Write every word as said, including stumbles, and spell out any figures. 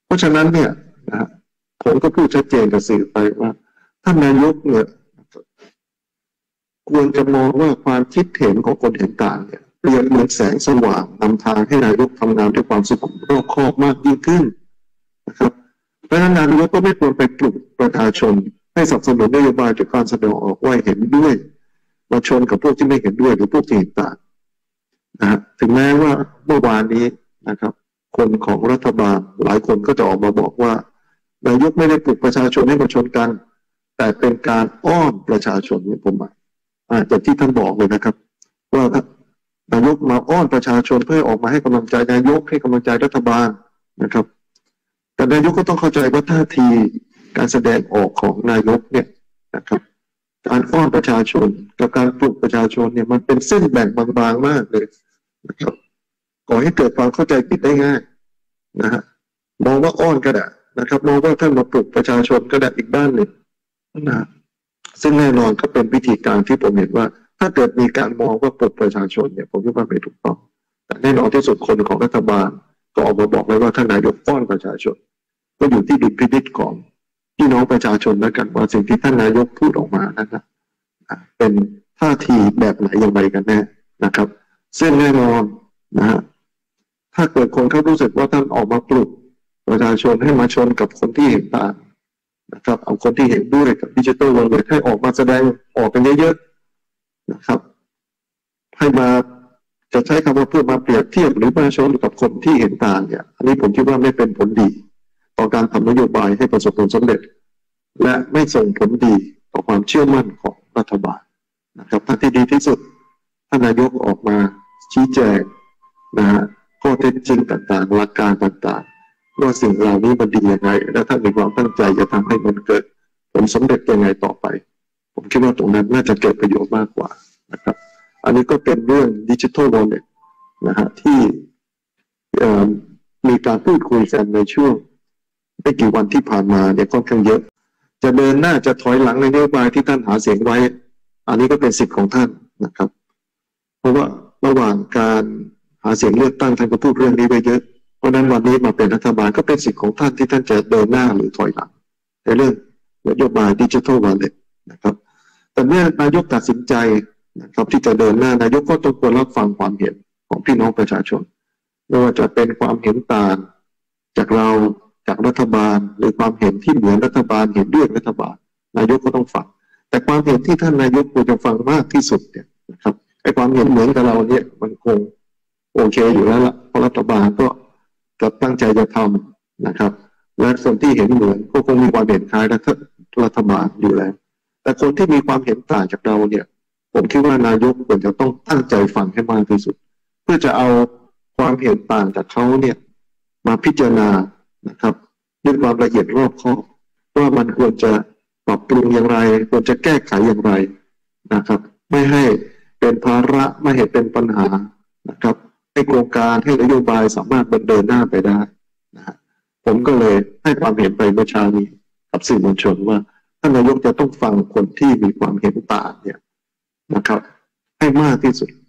เพราะฉะนั้นเนี่ยนะผมก็พูดชัดเจนกับสื่อไปว่าท่านนายกเนี่ยควรจะมองว่าความคิดเห็นของคนเห็นต่างเนี่ยเปรียบเหมือนแสงสว่างนำทางให้นายกทำงานด้วยความสุขุมรอบคอบมากยิ่งขึ้นนะครับเพราะฉะนั้นนายกก็ไม่ควรไปปลุกประชาชนให้สนับสนุนนโยบายจากการแสดงออกว่าเห็นด้วยมาชนกับพวกที่ไม่เห็นด้วยหรือพวกที่เห็นต่างนะฮะถึงแม้ว่าเมื่อวานนี้นะครับคนของรัฐบาลหลายคนก็จะออกมาบอกว่านายกไม่ได้ปลุกประชาชนให้มาชนกันแต่เป็นการอ้อนประชาชนนี่ผมหมายอาจจะที่ท่านบอกเลยนะครับว่านายกมาอ้อนประชาชนเพื่อออกมาให้กำลังใจนายกให้กำลังใจรัฐบาลนะครับแต่นายกก็ต้องเข้าใจว่าท่าทีการแสดงออกของนายกเนี่ยนะครับการอ้อนประชาชนกับการปลุกประชาชนเนี่ยมันเป็นเส้นแบ่งบางๆมากเลยนะครับก่อให้เกิดความเข้าใจผิดได้ง่ายนะฮะมองว่าอ้อนก็ได้นะครับมองว่าท่านมาปลุกประชาชนก็ได้อีกด้านหนึ่งนะซึ่งแน่นอนก็เป็นวิธีการที่ผมเห็นว่าถ้าเกิดมีการมองว่าปลุกประชาชนเนี่ยผมคิดว่าไม่ถูกต้องแต่แน่นอนที่สุดคนของรัฐบาลก็ออกมาบอกเลยว่าท่านนายกอ้อนประชาชนก็อยู่ที่ดุลพินิจของพี่น้องประชาชนแล้วกันว่าสิ่งที่ท่านนายกพูดออกมานะครับเป็นท่าทีแบบไหนอย่างไรกันแน่นะครับซึ่งแน่นอนนะฮะถ้าเกิดคนเขารู้สึกว่าท่านออกมาปลุกประชาชนให้มาชนกับคนที่เห็นต่างนะครับเอาคนที่เห็นด้วยกับดิจิทัลวอลเล็ตให้ออกมาแสดงออกกันเยอะๆนะครับให้มาจะใช้คำว่าเพื่อมาเปรียบเทียบหรือมาชนกับคนที่เห็นต่างเนี่ยอันนี้ผมคิดว่าไม่เป็นผลดีต่อการทำนโยบายให้ประสบผลสำเร็จและไม่ส่งผลดีต่อความเชื่อมั่นของรัฐบาลนะครับทางที่ดีที่สุดท่านนายกออกมาชี้แจงนะฮะข้อเท็จจริงต่างๆหลักการต่างๆว่าสิ่งเหล่านี้มันดียังไงและท่านมีความตั้งใจจะทำให้มันเกิดผลสำเร็จยังไงต่อไปผมคิดว่าตรงนั้นน่าจะเกิดประโยชน์มากกว่านะครับอันนี้ก็เป็นเรื่องดิจิทัลวอลเล็ตนะฮะที่มีการพูดคุยกันในช่วงไม่กี่วันที่ผ่านมาเนี่ยค่อนข้างเยอะจะเดินหน้าจะถอยหลังในนโยบายที่ท่านหาเสียงไว้อันนี้ก็เป็นสิทธิ์ของท่านนะครับเพราะว่าระหว่างการหาเสียงเลือกตั้งท่านก็พูดเรื่องนี้ไปเยอะเพราะนั้นวันนี้มาเป็นรัฐบาลก็เป็นสิทธิ์ของท่านที่ท่านจะเดินหน้าหรือถอยหลังในเรื่องนโยบายดิจิทัลวอลเล็ตนะครับแต่เมื่อนายกตัดสินใจนะครับที่จะเดินหน้านายกก็ต้องควรรับฟังความเห็นของพี่น้องประชาชนไม่ว่าจะเป็นความเห็นต่างจากเราจากรัฐบาลหรือความเห็นที่เหมือนรัฐบาลเห็นด้วยรัฐบาลนายกก็ต้องฟังแต่ความเห็นที่ท่านนายกควรจะฟังมากที่สุดเนี่ยนะครับไอ้ความเห็นเหมือนกับเราเนี่ยมันคงโอเคอยู่แล้วล่ะเพราะรัฐบาลก็จะตั้งใจจะทำนะครับและส่วนที่เห็นเหมือนก็คงมีความเห็นคล้ายรัฐรัฐบาลอยู่แล้วแต่คนที่มีความเห็นต่างจากเราเนี่ยผมคิดว่านายกควรจะต้องตั้งใจฟังให้มากที่สุดเพื่อจะเอาความเห็นต่างจากเขาเนี่ยมาพิจารณานะครับด้วยความละเอียดรอบคอบว่ามันควรจะปรับปรุงอย่างไรควรจะแก้ไขอย่างไรนะครับไม่ให้เป็นภาระไม่ให้เป็นปัญหานะครับให้โครงการให้นโยบายสามารถเดินหน้าไปได้นะฮะผมก็เลยให้ความเห็นไปเมื่อเช้านี้กับสื่อมวลชนว่าท่านนายกจะต้องฟังคนที่มีความเห็นต่างเนี่ยนะครับให้มากที่สุด